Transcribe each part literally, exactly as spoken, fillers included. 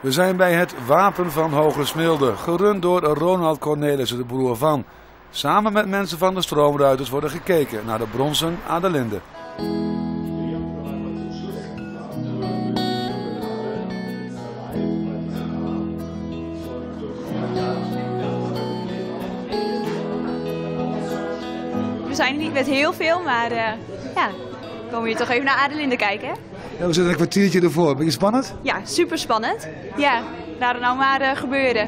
We zijn bij het Wapen van Hoogresmilde, gerund door Ronald Cornelissen, de broer van. Samen met mensen van de Stroomruiters worden gekeken naar de bronzen Adelinde. We zijn er niet met heel veel, maar uh, ja, we komen hier toch even naar Adelinde kijken. Hè? Ja, we zitten een kwartiertje ervoor. Ben je spannend? Ja, super spannend. Ja, laat het nou maar uh, gebeuren.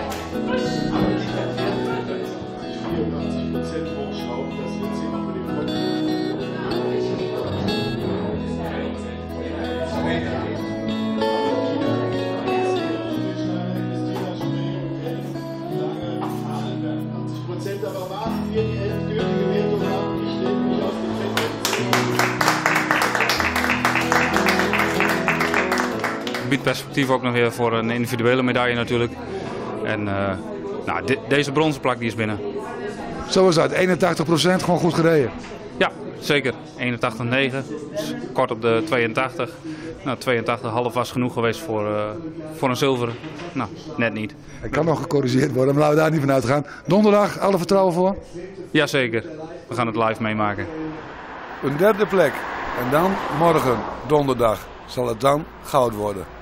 Biedt perspectief ook nog weer voor een individuele medaille natuurlijk. En uh, nou, de, deze bronzen plak die is binnen. Zo is dat, eenentachtig procent gewoon goed gereden. Ja, zeker. eenentachtig komma negen, kort op de tweeëntachtig. Nou, tweeëntachtig komma vijf was genoeg geweest voor, uh, voor een zilveren. Nou, net niet. Het kan nog gecorrigeerd worden, maar laten we daar niet van uitgaan. Donderdag, alle vertrouwen voor? Jazeker, we gaan het live meemaken. Een derde plek. En dan morgen, donderdag, zal het dan goud worden.